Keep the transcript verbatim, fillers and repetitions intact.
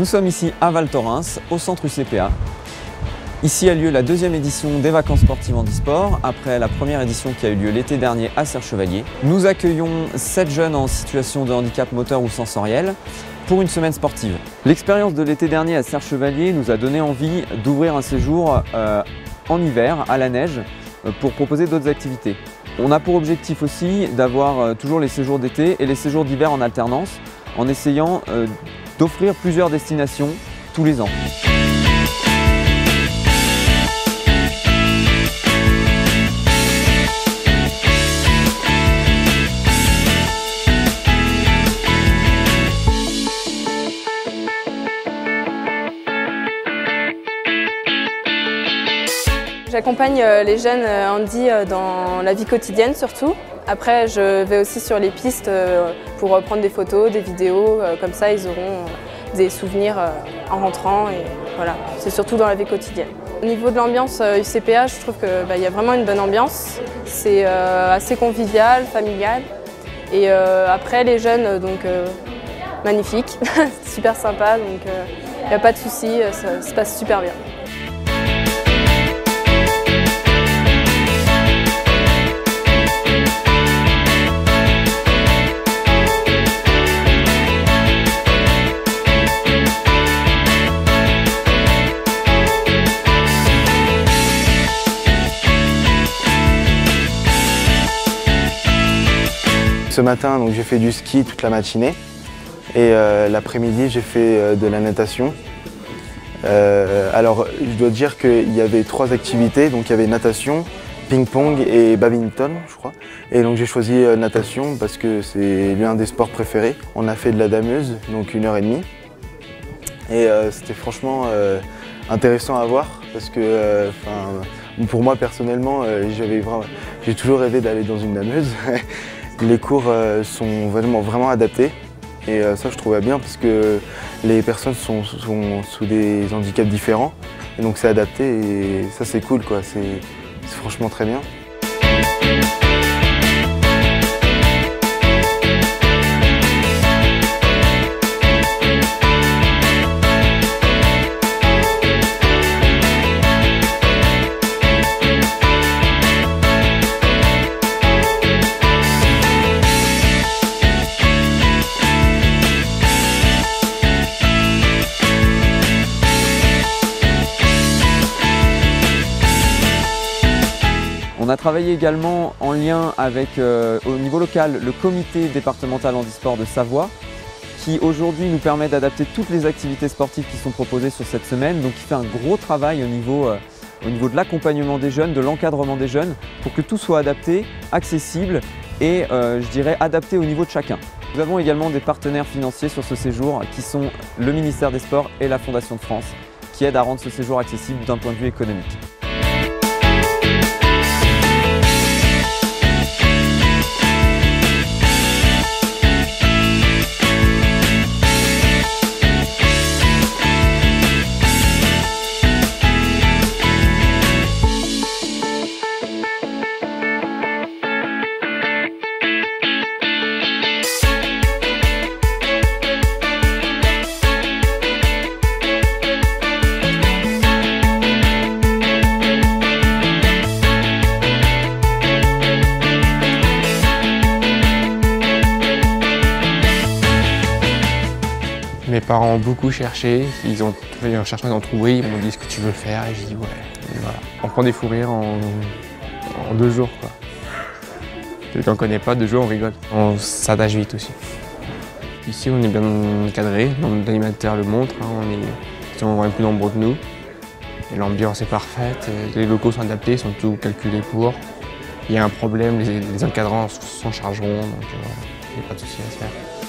Nous sommes ici à Val Thorens, au centre U C P A. Ici a lieu la deuxième édition des vacances sportives handisport, après la première édition qui a eu lieu l'été dernier à Serre-Chevalier. Nous accueillons sept jeunes en situation de handicap moteur ou sensoriel pour une semaine sportive. L'expérience de l'été dernier à Serre-Chevalier nous a donné envie d'ouvrir un séjour euh, en hiver, à la neige, euh, pour proposer d'autres activités. On a pour objectif aussi d'avoir euh, toujours les séjours d'été et les séjours d'hiver en alternance, en essayant euh, d'offrir plusieurs destinations tous les ans. J'accompagne les jeunes handi dans la vie quotidienne surtout. Après, je vais aussi sur les pistes pour prendre des photos, des vidéos, comme ça ils auront des souvenirs en rentrant et voilà, c'est surtout dans la vie quotidienne. Au niveau de l'ambiance U C P A, je trouve qu'il bah, y a vraiment une bonne ambiance. C'est euh, assez convivial, familial. Et euh, après les jeunes, donc euh, magnifiques, super sympa, donc il euh, n'y a pas de souci, ça se passe super bien. Ce matin, donc j'ai fait du ski toute la matinée et euh, l'après-midi, j'ai fait euh, de la natation. Euh, alors, je dois dire qu'il y avait trois activités, donc il y avait natation, ping-pong et badminton, je crois. Et donc j'ai choisi euh, natation parce que c'est l'un des sports préférés. On a fait de la dameuse, donc une heure et demie. Et euh, c'était franchement euh, intéressant à voir parce que, euh, pour moi personnellement, euh, j'avais vraiment, j'ai toujours rêvé d'aller dans une dameuse. Les cours euh, sont vraiment, vraiment adaptés et euh, ça je trouvais bien parce que les personnes sont, sont sous des handicaps différents et donc c'est adapté et ça c'est cool quoi, c'est franchement très bien. On a travaillé également en lien avec, euh, au niveau local, le comité départemental handisport de Savoie, qui aujourd'hui nous permet d'adapter toutes les activités sportives qui sont proposées sur cette semaine, donc qui fait un gros travail au niveau, euh, au niveau de l'accompagnement des jeunes, de l'encadrement des jeunes, pour que tout soit adapté, accessible et euh, je dirais adapté au niveau de chacun. Nous avons également des partenaires financiers sur ce séjour qui sont le ministère des Sports et la Fondation de France, qui aident à rendre ce séjour accessible d'un point de vue économique. Mes parents ont beaucoup cherché, ils ont, en cherchant, ils ont trouvé, ils m'ont dit ce que tu veux faire et j'ai dit ouais. Et voilà. On prend des fous rires en, en deux jours quoi. Quelqu'un ne connaît pas, deux jours on rigole. On s'attache vite aussi. Ici on est bien encadré, l'animateur le montre, hein, on est, ils sont vraiment plus nombreux que nous. Et l'ambiance est parfaite, les locaux sont adaptés, ils sont tout calculés pour. Il y a un problème, les, les encadrants s'en chargeront, donc il euh, n'y a pas de souci à se faire.